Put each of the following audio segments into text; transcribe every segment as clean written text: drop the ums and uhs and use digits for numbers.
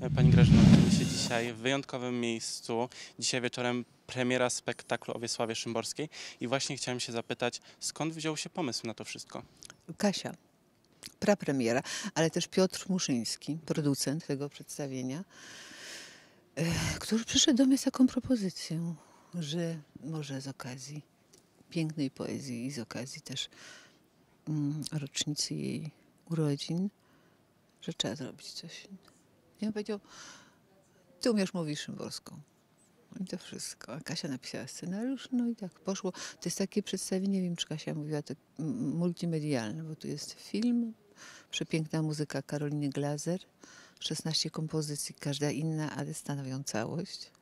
Pani Grażyno, znajdziemy się dzisiaj w wyjątkowym miejscu. Dzisiaj wieczorem premiera spektaklu o Wiesławie Szymborskiej i właśnie chciałem się zapytać, skąd wziął się pomysł na to wszystko? Kasia, prapremiera, ale też Piotr Muszyński, producent tego przedstawienia, który przyszedł do mnie z taką propozycją, że może z okazji pięknej poezji i z okazji też rocznicy jej urodzin, że trzeba zrobić coś. I on powiedział, ty umiesz mówić szymborską. I to wszystko. A Kasia napisała scenariusz, no i tak poszło. To jest takie przedstawienie, nie wiem czy Kasia mówiła, to multimedialne, bo tu jest film, przepiękna muzyka Karoliny Glaser, 16 kompozycji, każda inna, ale stanowią całość.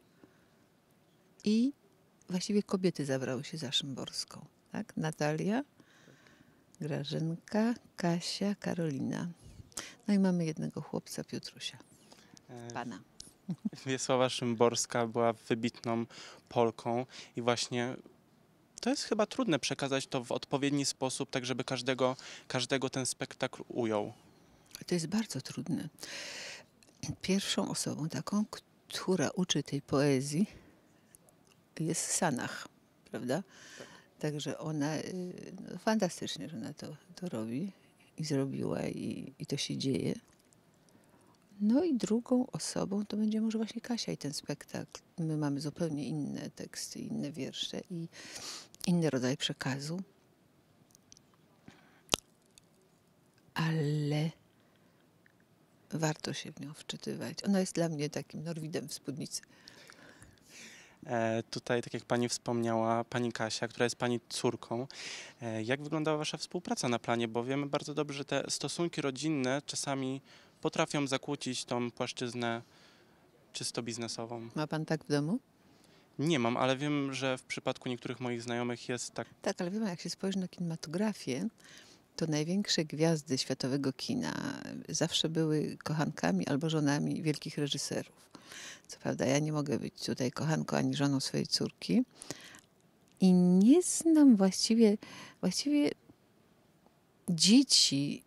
I właściwie kobiety zabrały się za Szymborską. Tak? Natalia, Grażynka, Kasia, Karolina. No i mamy jednego chłopca, Piotrusia, pana. Wiesława Szymborska była wybitną Polką i właśnie to jest chyba trudne przekazać to w odpowiedni sposób, tak żeby każdego ten spektakl ujął. To jest bardzo trudne. Pierwszą osobą taką, która uczy tej poezji, jest Sanach, prawda? Tak. Także ona, no, fantastycznie, że ona to robi i zrobiła i to się dzieje. No i drugą osobą to będzie może właśnie Kasia i ten spektakl. My mamy zupełnie inne teksty, inne wiersze i inny rodzaj przekazu. Ale warto się w nią wczytywać. Ona jest dla mnie takim Norwidem w spódnicy. Tutaj, tak jak pani wspomniała, pani Kasia, która jest pani córką. Jak wyglądała wasza współpraca na planie? Bo wiemy bardzo dobrze, że te stosunki rodzinne czasami potrafią zakłócić tą płaszczyznę czysto biznesową. Ma pan tak w domu? Nie mam, ale wiem, że w przypadku niektórych moich znajomych jest tak. Tak, ale wie pan, jak się spojrzy na kinematografię, to największe gwiazdy światowego kina zawsze były kochankami albo żonami wielkich reżyserów. Co prawda ja nie mogę być tutaj kochanką ani żoną swojej córki i nie znam właściwie dzieci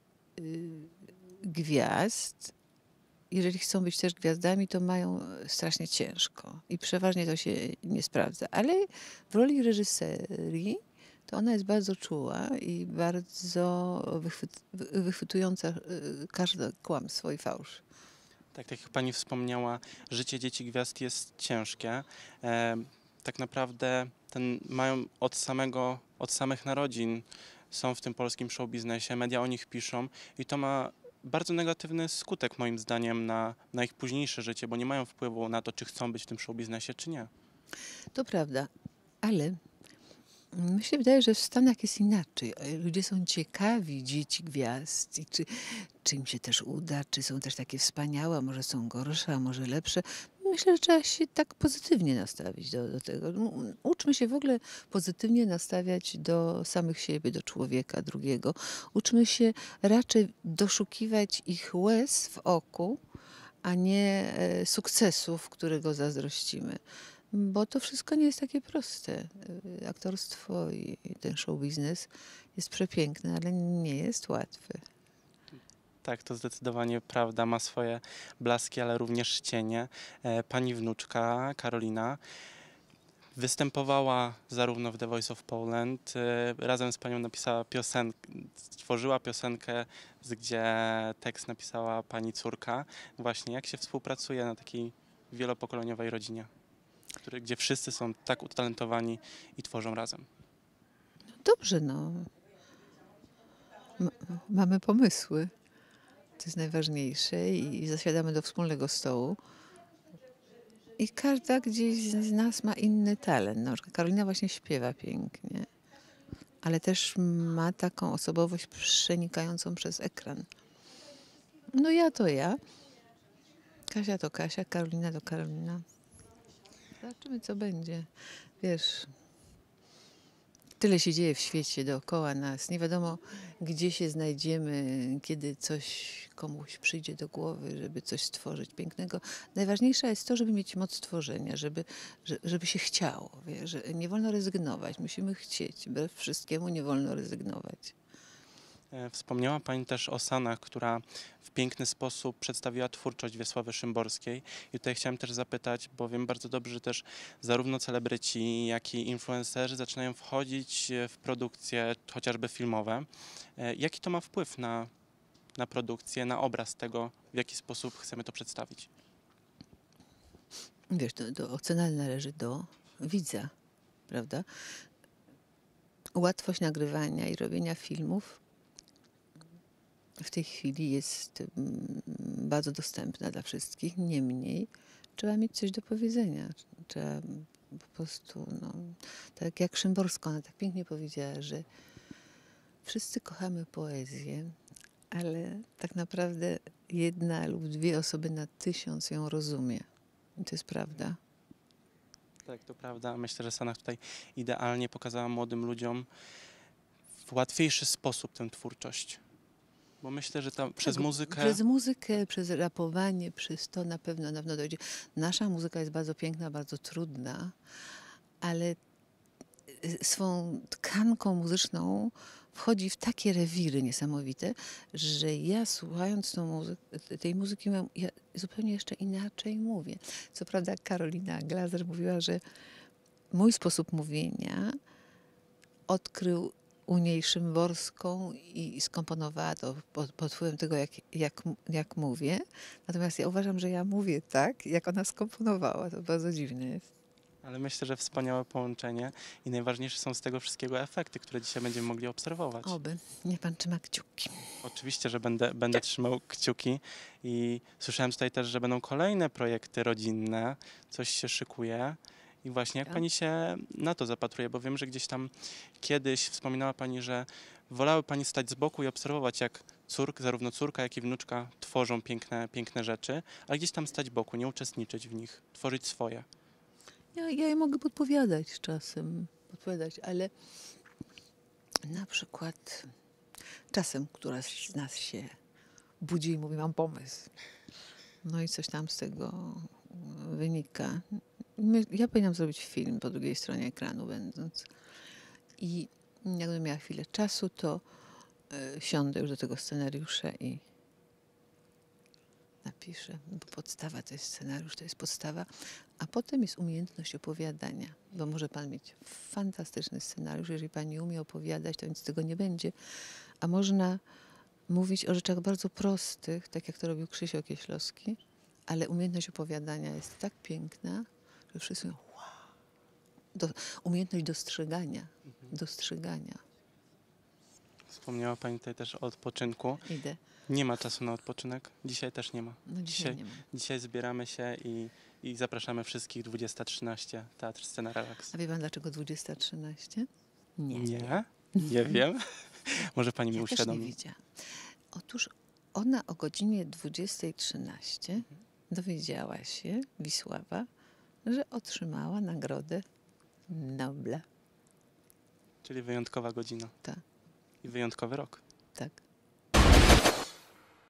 gwiazd. Jeżeli chcą być też gwiazdami, to mają strasznie ciężko i przeważnie to się nie sprawdza. Ale w roli reżyserii to ona jest bardzo czuła i bardzo wychwytująca każde kłamstwo i fałsz. Tak jak pani wspomniała, życie dzieci gwiazd jest ciężkie. Tak naprawdę mają od samych narodzin są w tym polskim show biznesie, media o nich piszą i to ma bardzo negatywny skutek moim zdaniem na ich późniejsze życie, bo nie mają wpływu na to, czy chcą być w tym show biznesie, czy nie. To prawda, ale mi się wydaje, że w Stanach jest inaczej. Ludzie są ciekawi dzieci gwiazd i czy im się też uda, czy są też takie wspaniałe, a może są gorsze, a może lepsze. Myślę, że trzeba się tak pozytywnie nastawić do tego. Uczmy się w ogóle pozytywnie nastawiać do samych siebie, do człowieka drugiego. Uczmy się raczej doszukiwać ich łez w oku, a nie sukcesów, którego zazdrościmy. Bo to wszystko nie jest takie proste. Aktorstwo i ten show biznes jest przepiękny, ale nie jest łatwy. Tak, to zdecydowanie prawda, ma swoje blaski, ale również cienie. Pani wnuczka Karolina występowała zarówno w The Voice of Poland, razem z panią napisała piosenkę, stworzyła piosenkę, gdzie tekst napisała pani córka. Właśnie, jak się współpracuje na takiej wielopokoleniowej rodzinie, gdzie wszyscy są tak utalentowani i tworzą razem. Dobrze, no. Mamy pomysły. To jest najważniejsze i zasiadamy do wspólnego stołu. I każda gdzieś z nas ma inny talent. Na przykład Karolina właśnie śpiewa pięknie, ale też ma taką osobowość przenikającą przez ekran. No ja to ja, Kasia to Kasia, Karolina to Karolina. Zobaczymy, co będzie. Wiesz, tyle się dzieje w świecie dookoła nas. Nie wiadomo, gdzie się znajdziemy, kiedy coś komuś przyjdzie do głowy, żeby coś stworzyć pięknego. Najważniejsze jest to, żeby mieć moc tworzenia, żeby się chciało. Wiesz, że nie wolno rezygnować. Musimy chcieć. Wbrew wszystkiemu nie wolno rezygnować. Wspomniała Pani też o Sanach, która w piękny sposób przedstawiła twórczość Wiesławy Szymborskiej. I tutaj chciałem też zapytać, bo wiem bardzo dobrze, że też zarówno celebryci, jak i influencerzy zaczynają wchodzić w produkcje chociażby filmowe. Jaki to ma wpływ na produkcję, na obraz tego, w jaki sposób chcemy to przedstawić? Wiesz, ocena należy do widza, prawda? Łatwość nagrywania i robienia filmów w tej chwili jest bardzo dostępna dla wszystkich. Niemniej trzeba mieć coś do powiedzenia. Trzeba po prostu, no, tak jak Szymborska, ona tak pięknie powiedziała, że wszyscy kochamy poezję, ale tak naprawdę jedna lub dwie osoby na 1000 ją rozumie. I to jest prawda. Tak, to prawda. Myślę, że Sanach tutaj idealnie pokazała młodym ludziom w łatwiejszy sposób tę twórczość. Bo myślę, że przez muzykę... Przez muzykę, przez rapowanie, przez to na pewno dojdzie. Nasza muzyka jest bardzo piękna, bardzo trudna, ale swą tkanką muzyczną wchodzi w takie rewiry niesamowite, że ja słuchając tej muzyki ja zupełnie jeszcze inaczej mówię. Co prawda Karolina Glaser mówiła, że mój sposób mówienia odkrył u niej Szymborską i skomponowała to pod wpływem tego, jak mówię. Natomiast ja uważam, że ja mówię tak, jak ona skomponowała. To bardzo dziwne jest. Ale myślę, że wspaniałe połączenie i najważniejsze są z tego wszystkiego efekty, które dzisiaj będziemy mogli obserwować. Oby. Niech pan trzyma kciuki. Oczywiście, że będę trzymał kciuki i słyszałem tutaj też, że będą kolejne projekty rodzinne, coś się szykuje. I właśnie jak Tak. Pani się na to zapatruje, bo wiem, że gdzieś tam kiedyś wspominała Pani, że wolały Pani stać z boku i obserwować, jak zarówno córka, jak i wnuczka tworzą piękne rzeczy, a gdzieś tam stać z boku, nie uczestniczyć w nich, tworzyć swoje. Ja jej mogę podpowiadać czasem, ale na przykład czasem któraś z nas się budzi i mówi, mam pomysł. No i coś tam z tego wynika. Ja powinnam zrobić film po drugiej stronie ekranu będąc. I jakbym miała chwilę czasu, to siądę już do tego scenariusza i napiszę. Bo podstawa to jest scenariusz, to jest podstawa. A potem jest umiejętność opowiadania. Bo może pan mieć fantastyczny scenariusz, jeżeli pan nie umie opowiadać, to nic z tego nie będzie. A można mówić o rzeczach bardzo prostych, tak jak to robił Krzysio Kieślowski, ale umiejętność opowiadania jest tak piękna, że wszyscy mówią, wow. Umiejętność dostrzegania. Wspomniała Pani tutaj też o odpoczynku. Idę. Nie ma czasu na odpoczynek. Dzisiaj też nie ma. No dzisiaj nie ma. Dzisiaj zbieramy się i zapraszamy wszystkich 20:13, Teatr Scena Relaks. A wie pan dlaczego 20:13? Nie. Nie wiem. Może Pani mi Ja też nie uświadomi. wiedziałam. Otóż ona o godzinie 20:13 dowiedziała się, Wisława, że otrzymała nagrodę Nobla. Czyli wyjątkowa godzina. Tak. I wyjątkowy rok. Tak.